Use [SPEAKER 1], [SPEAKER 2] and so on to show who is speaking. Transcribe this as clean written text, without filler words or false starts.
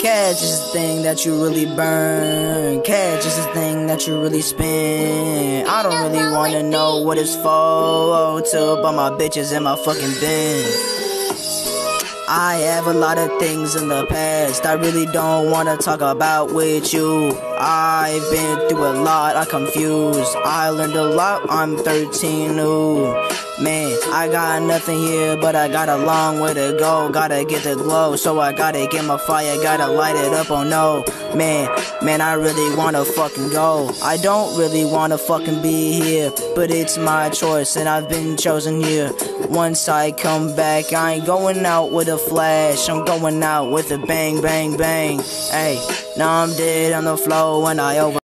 [SPEAKER 1] Cash is the thing that you really burn. Cash is the thing that you really spend. I don't really wanna know what it's for till buy my bitches in my fucking Benz. I have a lot of things in the past I really don't wanna talk about with you. I've been through a lot, I'm confused. I learned a lot, I'm 13 new. Man, I got nothing here, but I got a long way to go. Gotta get the glow, so I gotta get my fire, gotta light it up, oh no. Man, I really wanna fucking go. I don't really wanna fucking be here, but it's my choice and I've been chosen here. Once I come back, I ain't going out with a flash, I'm going out with a bang, bang, bang. Hey, now I'm dead on the floor when I over